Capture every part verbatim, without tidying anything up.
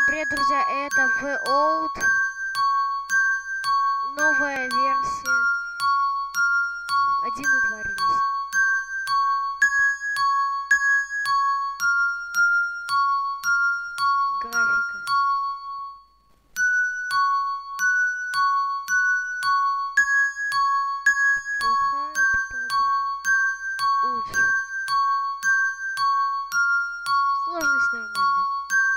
привет, друзья, это The Old, новая версия, один и два релиз. Графика. Плохая, попробуй. Лучше. Сложность нормальная.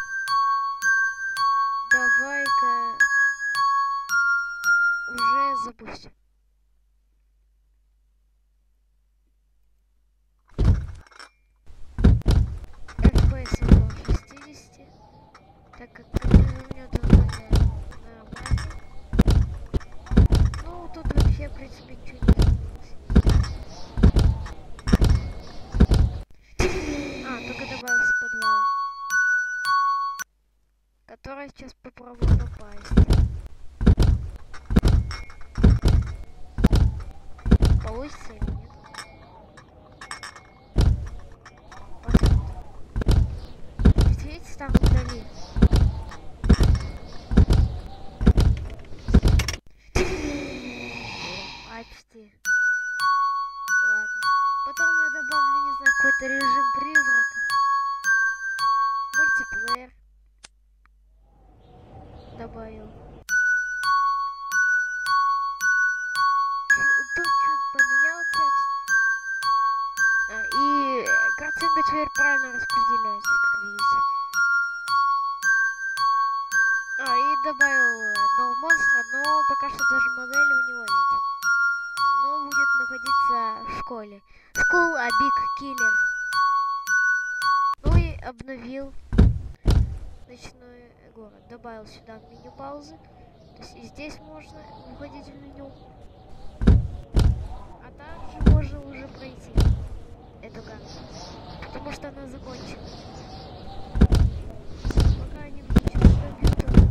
Давай-ка уже запустим. эф пи эс около шестидесяти, так как компьютер у меня довольно нормальный. Ну, тут вообще, в принципе, ничего не изменилось. А, только добавился подвал, который сейчас попробую попасть. Получится или нет? Посмотрим. Видите, там вдали. Почти. Ладно. Потом я добавлю, не знаю, какой-то режим призрака. Мультиплеер. Добавил. Тут чуть поменял текст. А, и картинка теперь правильно распределяется, как видите. А, и добавил нового монстра, но пока что даже модели у него нет. Но будет находиться в школе. School a Big Killer. Ну и обновил ночной город. Добавил сюда меню паузы. То есть и здесь можно выходить в меню. А также можно уже пройти эту карту. Потому что она закончена. Пока не включил компьютер.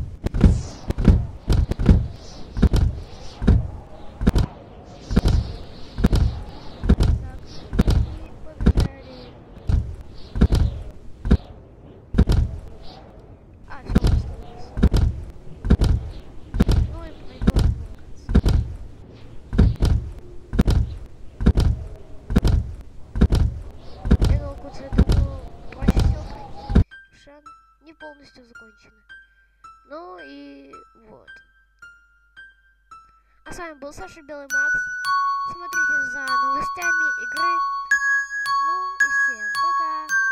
Не полностью закончены. Ну и вот. А с вами был Саша Белый Макс. Смотрите за новостями игры. Ну и всем пока.